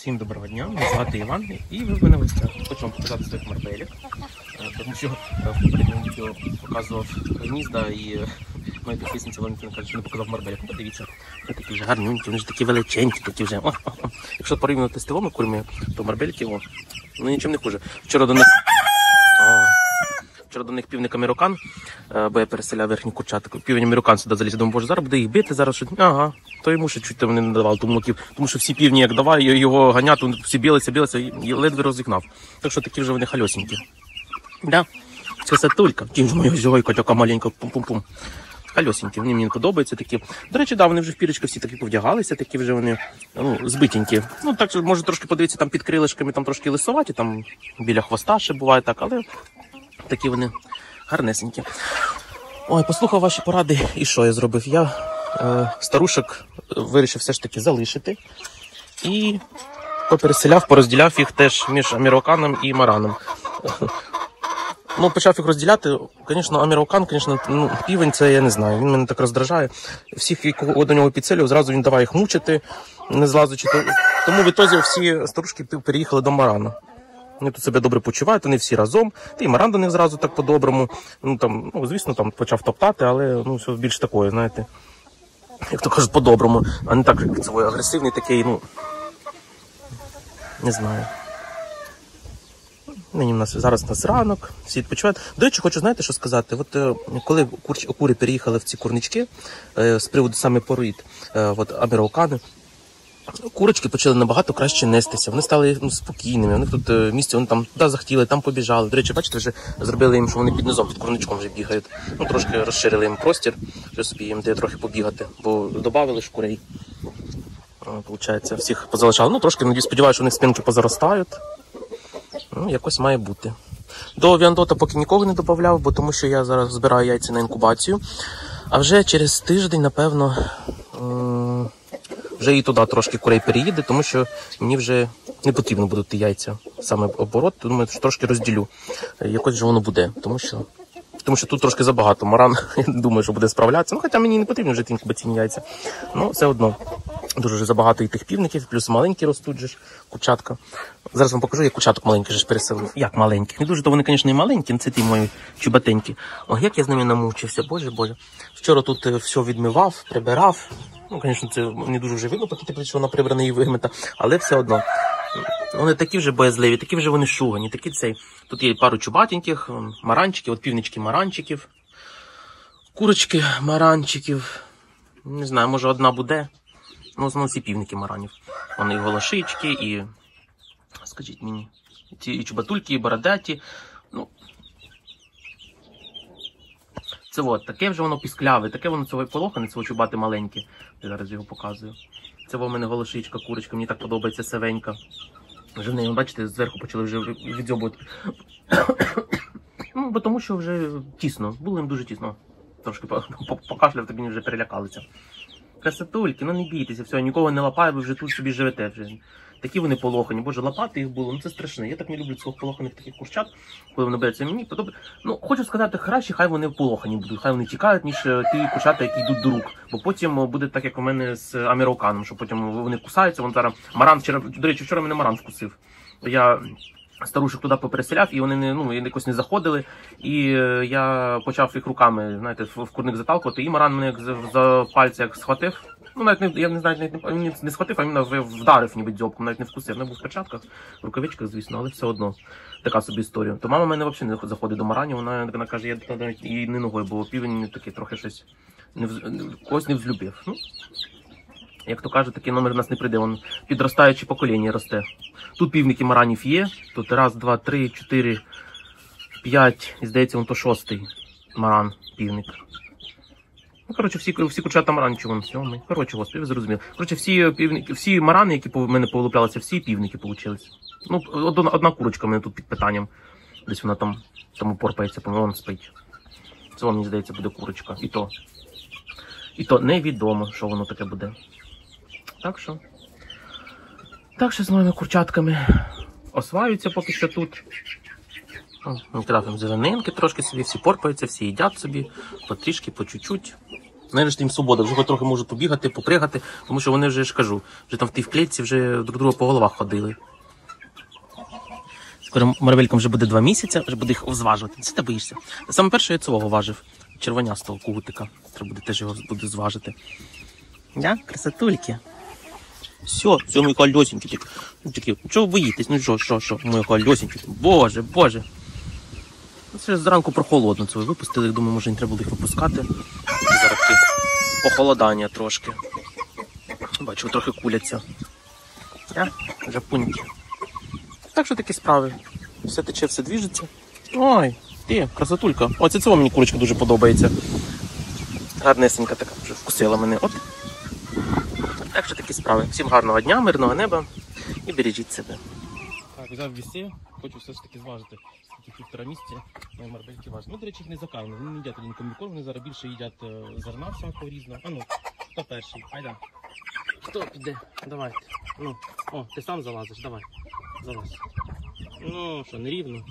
Всім доброго дня, мене звати Іван, і ви в мене в гостях. Хочу вам показати своїх марбелек, тому що в попередньому відео показував гнізда і моя підписниця Валентина каже, що не показав марбелек. Ну, подивіться, вони такі вже гарненькі, вони ж такі величенькі, такі вже. Якщо порівняти з тиловими курми, то марбельки, ну нічим не хуже. Вчора до них півник американ, бо я переселяв верхні курчата. Півень американ сюди заліз, думаю, боже, зараз буде їх бити, зараз що, то йому ще чуть вони не давали тумлоків, тому що всі півні як давай, його ганяти, всі білися, і ледве розігнав. Так що такі вже вони хальосенькі. Да, красотулька, ті ж моя зойка така маленька, пум-пум-пум. Хальосенькі, вони мені подобаються такі. До речі, да, вони вже в пірочку всі такі повдягалися, такі вже вони, збитенькі. Ну, так, може трошки подивитися, там під крилишками, там трошки лисоваті, там біля хвоста ще буває так, але такі вони гарнесенькі. Ой, послухав ваші поради, і що я зробив? Я старушок вирішив все ж таки залишити. І попереселяв, порозділяв їх теж між американом і мараном. Ну, почав їх розділяти, звісно, американ, півень, це я не знаю, він мене так роздражає. Всіх, кого до нього підселював, зразу він давай їх мучити, не злазучи. Тому в ітозі всі старушки переїхали до марана. Вони тут себе добре почувають, вони всі разом. Та й маран до них зразу так по-доброму. Звісно, там почав топтати, але все більш такое, знаєте, як то кажуть, по-доброму. А не так, як це агресивний такий, не знаю. Зараз у нас ранок, всі відпочивають. До речі, хочу, знаєте, що сказати? От коли кури переїхали в ці курнички, з приводу саме порід, американи, курочки почали набагато краще нестися, вони стали спокійними, у них тут місце, вони там туди захотіли, там побіжали. До речі, бачите, вже зробили їм, що вони під низом, під курничком вже бігають. Трошки розширили їм простір, що собі їм дає трохи побігати, бо додавали ж курей. Получається, всіх позалишали. Трошки, сподіваюся, що у них спинки позаростають. Якось має бути. До віандота поки нікого не додавав, бо тому що я зараз збираю яйця на інкубацію. А вже через тиждень, напевно, вже і туди трошки курей переїде, тому що мені вже не потрібно будуть ті яйця, саме оборот, думаю, що трошки розділю. Якось же воно буде, тому що тут трошки забагато. Маран, я не думаю, що буде справлятися. Хоча мені не потрібно вже ті інкубаційні яйця. Все одно. Дуже вже забагато і тих півників, плюс маленькі ростуть же ж, курчатка. Зараз вам покажу, як курчаток маленьких же переселив. Як маленьких? Не дуже, то вони, звісно, і маленькі, це ті мої чубатенькі. Як я з ними намучився, боже. Вчора тут все відмивав, прибирав. Звісно, це не дуже вже видно, поки ти прийшов на прибране і вимита, але все одно. Вони такі вже боязливі, такі вже вони шугані, такі цей. Тут є пару чубатеньких, маранчиків, півнички маранчиків, курочки маранчиків. Не знаю, може одна буде. В основному всі півники маранів. Вони і голошички, і, скажіть мені, і чубатульки, і бородаті. Це таке вже воно піскляве, таке воно цього полохане, цього чубати маленьке. Я зараз його показую. Це в мене голошичка, курочка, мені так подобається севенька. Вже в неї, бачите, зверху почали вже відзьобувати. Бо тому що вже тісно, було їм дуже тісно. Трошки покашляв, тобі вже перелякалися. Красотульки, не бійтеся, все, нікого не лапаю, ви вже тут собі живете. Такі вони полохані, боже, лапати їх було, це страшне. Я так не люблю цих полоханих таких курчат, коли вони беруться. Мені подобається. Хочу сказати, краще, хай вони полохані будуть, хай вони тікають, ніж ті курчата, які йдуть до рук. Бо потім буде так, як у мене з американом, що потім вони кусаються, вон зараз маран, до речі, вчора мене маран вкусив. Я старушок туди попереселяв, і вони якось не заходили, і я почав їх руками, знаєте, в курник заталкувати, і маран мене за пальці як схватив. Я не знаю, він не схватив, а він вдарив ніби дзьобком, навіть не вкусив. Не був в перчатках, в рукавичках, звісно, але все одно така собі історія. То мама мене взагалі не заходить до маранів, вона каже, я навіть і не ногою, бо півень такий трохи щось когось не взлюбив. Як то кажуть, такий номер в нас не прийде, він підростаюче покоління росте. Тут півники маранів є, тут 1, 2, 3, 4, 5, і здається, він то 6-й маран, півник. Всі курчата маранчі, вон 7-й. Господи, ви зрозуміли. Всі марани, які в мене повилуплялися, всі півники получились. Одна курочка в мене тут під питанням. Десь вона там порпається, по-моєму, спить. Це, мені здається, буде курочка. І то невідомо, що воно таке буде. Так що з моїми курчатками осваються поки що тут. Кидав їм зеленинки трошки собі, всі порпаються, всі їдять собі, потрішки, по чуть-чуть. Нарешті їм свобода, вже хоч трохи можуть побігати, попригати, тому що вони вже, ж кажу, вже там в тій клітці вже друг друга по головах ходили. Скоро Марвелькам вже буде 2 місяці, вже буде їх зважувати. Це ти боїшся. Саме перше я цього важив, червонястого кугутика. Треба буде теж його буде зважити. Я? Красотульки. Все, мої колесенькі. Чого ви боїтесь? Ну що, мої колесенькі. Боже, боже. Це ж зранку прохолодно, це ви випустили, думаю, може не треба було їх випускати. Зараз таке похолодання трошки. Бачу, трохи куляться. Вже пуньки. Так що такі справи. Все тече, все двіжиться. Ой, ти, красотулька. Оце цього мені курочка дуже подобається. Гарнесенька така, вже вкусила мене. От. Так що такі справи. Всім гарного дня, мирного неба і бережіть себе. Так, взяв віси, хочу все ж таки зважити. Скільки 1,5 місяці мої марбельки важать. Ну, до речі, їх не закармлю. Вони не їдять один комбікорм, вони зараз більше їдять зерна всякого різного. А ну, хто перший? Айда. Хто піде? Давайте. Ну, о, ти сам залазиш, давай. Залазь. Ну, що, нерівно?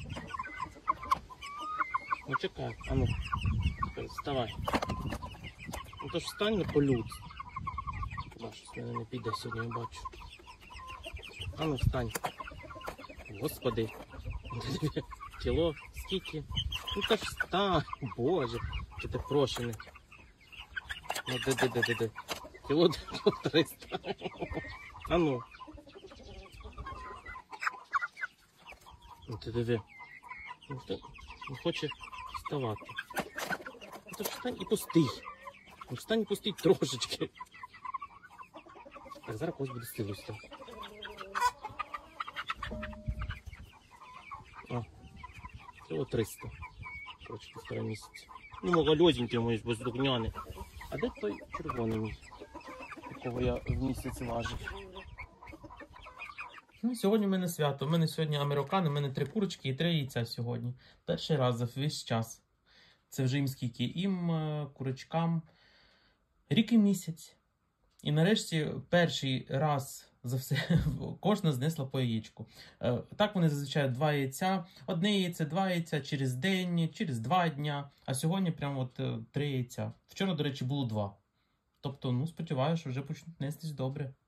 Ну, чекай, а ну. Вставай. Ну, то ж встань на полюд. Щось в мене не піде сьогодні, я бачу. А ну, встань. Господи. Кіло, скільки? Ну та ж встань, боже, чи ти прошений. Ну де. Кіло 300. А ну. Ну ти диви. Ну хто не хоче вставати. Ну то ж встань і пустий. Ну встань і пустий трошечки. Так, зараз когось буде стилуся. Кіло 300. Коротше, 1,5 місяці. Ну, малольозенький мої ж бездухняний. А де той червоний мій, якого я в місяці важив? Ну, сьогодні в мене свято. У мене сьогодні американо, у мене 3 курочки і 3 яйця сьогодні. Перший раз за весь час. Це вже їм скільки? Їм, курочкам, рік і місяць. І нарешті перший раз за все кожна знесла по яєчку. Так вони зазвичай 2 яйця, 1 яйце, 2 яйця через день, через 2 дня, а сьогодні прямо от 3 яйця. Вчора, до речі, було 2. Тобто, ну, сподіваюся, що вже почнуть нестись добре.